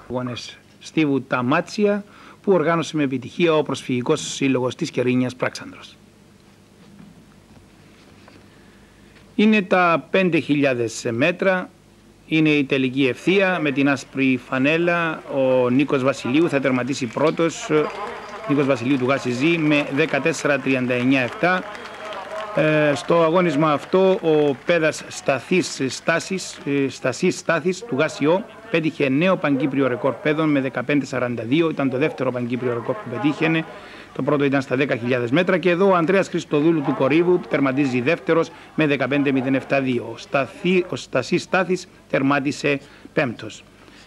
Αγώνες Στίβου Ταμάτσια που οργάνωσε με επιτυχία ο Προσφυγικός Σύλλογος της Κερίνιας Πράξανδρος. Είναι τα 5.000 μέτρα, είναι η τελική ευθεία με την άσπρη φανέλα. Ο Νίκος Βασιλείου θα τερματίσει πρώτος, Νίκος Βασιλείου του Γάσι με 14.39.7. Στο αγώνισμα αυτό ο Πέδας Σταθής του Γάσιο πέτυχε νέο παγκύπριο ρεκόρ πέδων με 15.42, ήταν το δεύτερο παγκύπριο ρεκόρ που πετύχαινε, το πρώτο ήταν στα 10.000 μέτρα, και εδώ ο Ανδρέας Χριστοδούλου του Κορύβου τερματίζει δεύτερος με 15.072. Ο Στασής Στάθης τερμάτισε πέμπτος.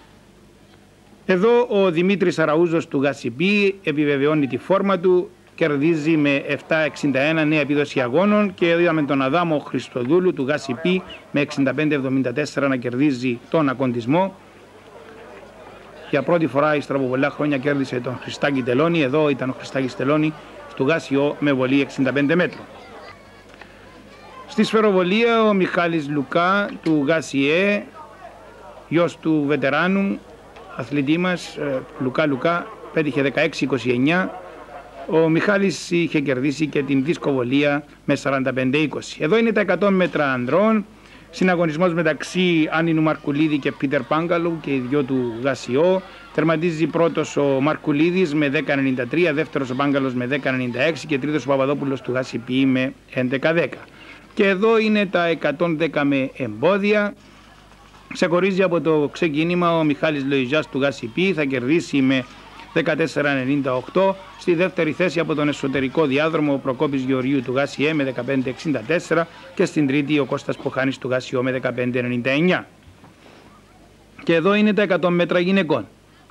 Εδώ ο Δημήτρης Αραούζος του Γασιπί επιβεβαιώνει τη φόρμα του, κερδίζει με 7.61 νέα επίδοση αγώνων, και είδαμε τον Αδάμο Χριστοδούλου του Γασιπί με 65.74 να κερδίζει τον ακοντισμό. Για πρώτη φορά ύστερα από πολλά χρόνια κέρδισε τον Χριστάκη Τελώνη. Εδώ ήταν ο Χριστάκης Τελώνη του Γάσιο με βολή 65 μέτρων. Στη σφαιροβολία ο Μιχάλης Λουκά του Γάσιε, γιος του βετεράνου αθλητή μας Λουκά, πέτυχε 16.29. Ο Μιχάλης είχε κερδίσει και την δισκοβολία με 45-20. Εδώ είναι τα 100 μέτρα ανδρών. Συναγωνισμός μεταξύ Άνινου Μαρκουλίδη και Πίτερ Πάγκαλου και οι δυο του Γασιό. Τερματίζει πρώτος ο Μαρκουλίδης με 10.93, δεύτερος ο Πάγκαλος με 10.96 και τρίτος ο Παπαδόπουλος του Γασιπί με 11.10. Και εδώ είναι τα 110 με εμπόδια. Ξεχωρίζει από το ξεκίνημα ο Μιχάλης Λοϊζάς του Γασιπί, θα κερδίσει με 14.98. Στη δεύτερη θέση από τον εσωτερικό διάδρομο ο Προκόπης Γεωργίου του Γάσιε με 15.64 και στην τρίτη ο Κώστας Ποχάνης του Γάσιο με 15.99. Και εδώ είναι τα 100 μέτρα γυναικών.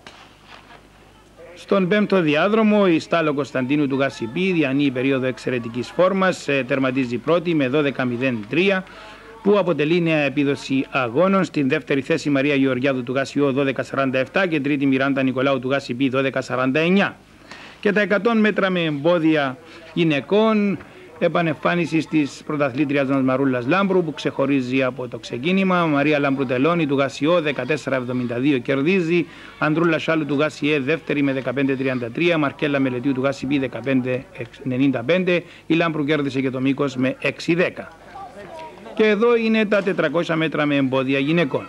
Στον πέμπτο διάδρομο η Στάλο Κωνσταντίνου του Γασιπί διανύει περίοδο εξαιρετικής φόρμας, τερματίζει πρώτη με 12.03 που αποτελεί νέα επίδοση αγώνων. Στην δεύτερη θέση η Μαρία Γεωργιάδου του Γάσιο 12.47 και τρίτη Μιράντα Νικολάου του Γάσιπι 12.49. Και τα 100 μέτρα με εμπόδια γυναικών, επανεμφάνιση της πρωταθλήτριας μας Μαρούλας Λάμπρου που ξεχωρίζει από το ξεκίνημα. Μαρία Λάμπρου Τελώνη του Γάσιο 14.72 κερδίζει, Ανδρούλα Σάλου του Γάσιε δεύτερη με 15.33, Μαρκέλα Μελετίου του Γάσιπι 15.95, η Λάμπρου κέρδισε και το μήκος με 6.10. Και εδώ είναι τα 400 μέτρα με εμπόδια γυναικών.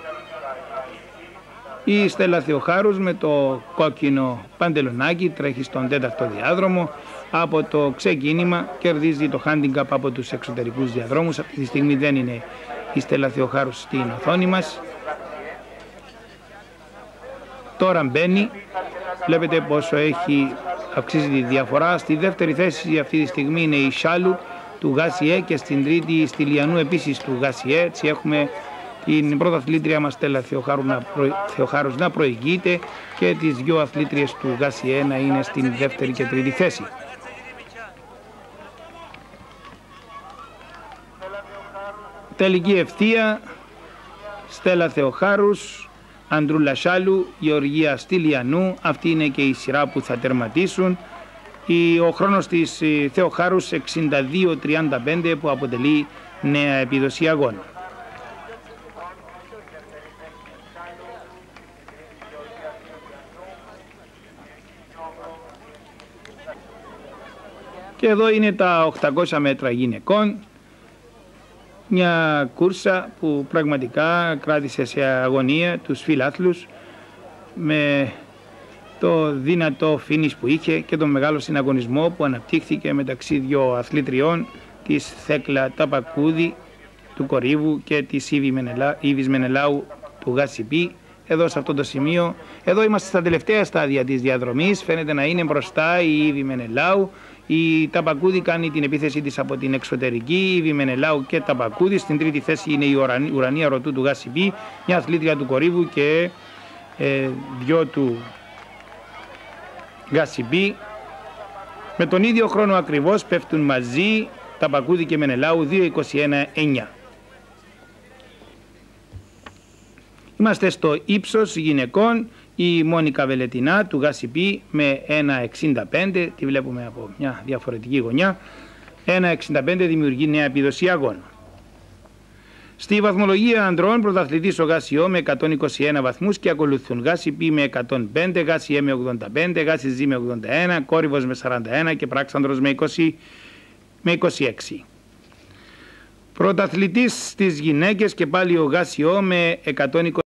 Η Στέλλα Θεοχάρους με το κόκκινο παντελονάκι τρέχει στον τέταρτο διάδρομο. Από το ξεκίνημα κερδίζει το handicap από τους εξωτερικούς διαδρόμους. Αυτή τη στιγμή δεν είναι η Στέλλα Θεοχάρους στην οθόνη μας. Τώρα μπαίνει, βλέπετε πόσο έχει αυξήσει τη διαφορά. Στη δεύτερη θέση αυτή τη στιγμή είναι η Σάλου του Γάσιε και στην τρίτη η Στυλιανού επίσης του Γάσιε. Έτσι έχουμε την πρώτα αθλήτρια μας Στέλλα Θεοχάρους να προηγείται και τις δυο αθλήτριες του Γάσιε να είναι στην δεύτερη και τρίτη θέση. Τελική ευθεία Στέλλα Θεοχάρους, Ανδρούλα Σάλου, Γεωργία Στυλιανού. Αυτή είναι και η σειρά που θα τερματίσουν. Ο χρόνος της Θεοχάρους 62.35 που αποτελεί νέα επίδοση αγώνα. Και εδώ είναι τα 800 μέτρα γυναικών. Μια κούρσα που πραγματικά κράτησε σε αγωνία τους φιλάθλους με το δυνατό φίνις που είχε και τον μεγάλο συναγωνισμό που αναπτύχθηκε μεταξύ δύο αθλητριών, της Θέκλα Ταπακούδη του Κορύβου και της Ήβης Μενελάου του Γασιπί. Εδώ σε αυτό το σημείο, εδώ είμαστε στα τελευταία στάδια της διαδρομής, φαίνεται να είναι μπροστά η Ήβη Μενελάου. Η Ταπακούδη κάνει την επίθεση της από την εξωτερική, η Ήβη Μενελάου και Ταπακούδη. Στην τρίτη θέση είναι η Ουρανία Ρωτού του Γασιπί, μια αθλήτρια του Κορύβου και δυο του Γασιπί. Με τον ίδιο χρόνο ακριβώς πέφτουν μαζί Ταπακούδη και Μενελάου 2.21.9. Είμαστε στο ύψος γυναικών. Η Μόνικα Βελετινά του Γασιπί με 1.65, τη βλέπουμε από μια διαφορετική γωνιά, 1.65 δημιουργεί νέα επίδοση αγώνα. Στη βαθμολογία ανδρών, πρωταθλητής ο Γάσι Ο με 121 βαθμούς και ακολουθούν Γάσι Π με 105, Γάσι Ε με 85, Γάσι Ζ με 81, Κόρυβος με 41 και Πράξανδρος με 26. Πρωταθλητής στις γυναίκες και πάλι ο Γάσι Ο με 120